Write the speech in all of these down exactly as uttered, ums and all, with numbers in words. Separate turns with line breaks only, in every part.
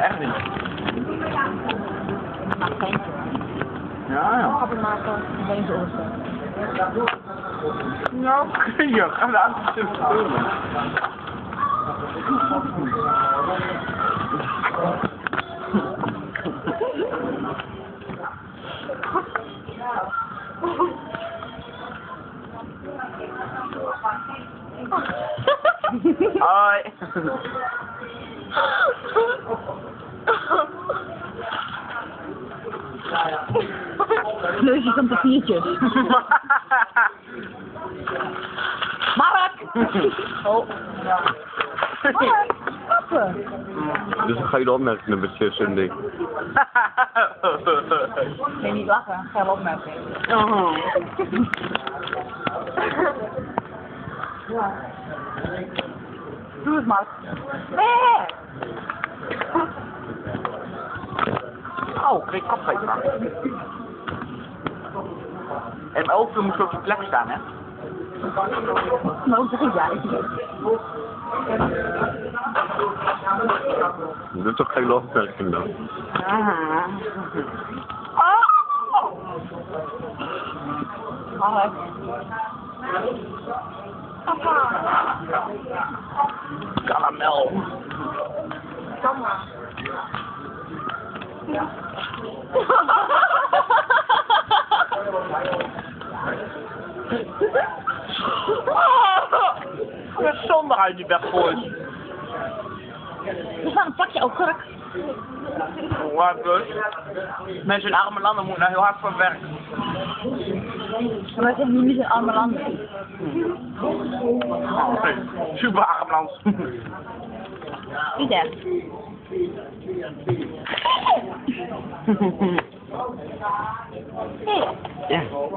echt niet.
Nou, geen
Ja, ja.
grappen maken, geen zorgen.
Nou, je gaat de auto zitten filmen. Hoi.
Neusjes en papiertjes. Mark! Oh. Mark, kappen!
Dus dan ga je de opmerkingen met zus en ding.
Nee, niet lachen. Geen opmerking.
Oh.
Doe het, Mark. Nee!
Oh, kreeg kapgeven aan. En mijn ogen moet op zijn plek staan, hè?
Maar hoe zeg ik jij?
Dat is toch geen opmerking dan?
Ah.
Mark. Papa.
Karamel.
Mama. Ja.
Weer zonde uit die weg gooit.
Er staat een pakje augurk.
Waar dus? Mensen in arme landen moeten daar heel hard voor werken.
Maar wij zijn nu niet in arme landen.
Oh, nee. Super arm land.
Niet echt. Hey.
Ja.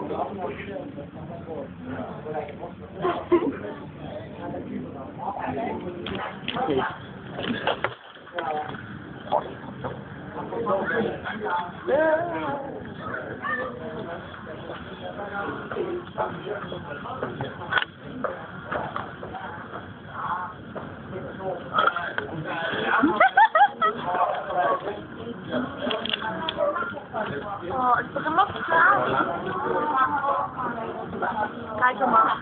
Oh, het begint nog te gaan. Kijk hem maar.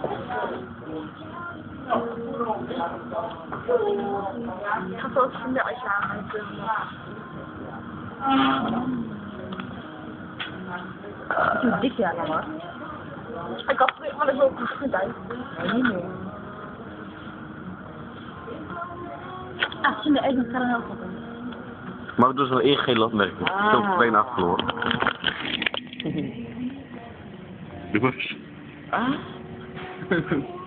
Ik ga zo het vanmiddag aan. Hoe dik jij nou, hoor? Ik had het maar zo goed uit. Nee, niet meer. Ah, zie je even een karamel pakken.
Maar we doen wel één geen opmerking.
Ah.
Zo twee nacht verloren. Doe eens.
Ah?